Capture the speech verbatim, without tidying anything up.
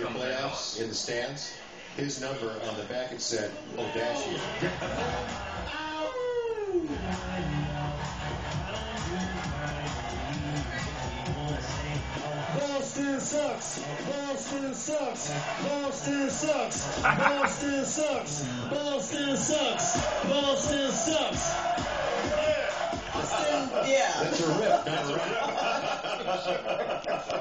playoffs in the stands. His number on the back it said Odashia. Boston sucks. Boston sucks. Boston sucks. Boston sucks. Boston sucks. Boston sucks. Yeah. That's a rip. That's a rip.